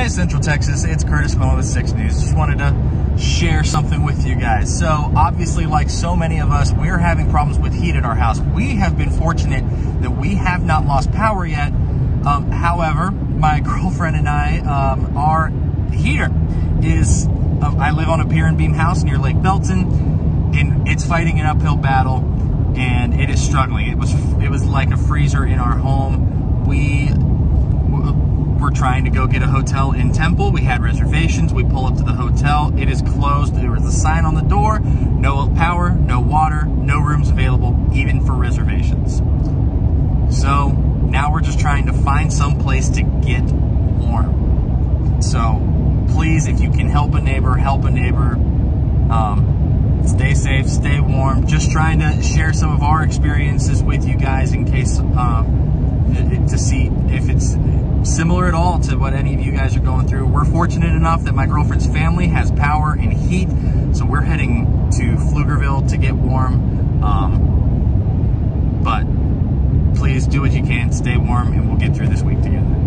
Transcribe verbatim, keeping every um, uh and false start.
guys, Central Texas, it's Curtis Quinlan with six News. Just wanted to share something with you guys. So obviously, like so many of us, we're having problems with heat at our house. We have been fortunate that we have not lost power yet. Um, however, my girlfriend and I, um, our heater is, uh, I live on a pier and beam house near Lake Belton, and it's fighting an uphill battle, and it is struggling. It was, it was like a freezer in our home. We We're trying to go get a hotel in Temple. We had reservations. We pull up to the hotel. It is closed. There was a sign on the door. No power, no water, no rooms available, even for reservations. So now we're just trying to find some place to get warm. So please, if you can help a neighbor, help a neighbor. Um, stay safe, stay warm. Just trying to share some of our experiences with you guys in case, uh, to see if it's similar at all to what any of you guys are going through. We're fortunate enough that my girlfriend's family has power and heat, so we're heading to Pflugerville to get warm. Um, but please do what you can, stay warm, and we'll get through this week together.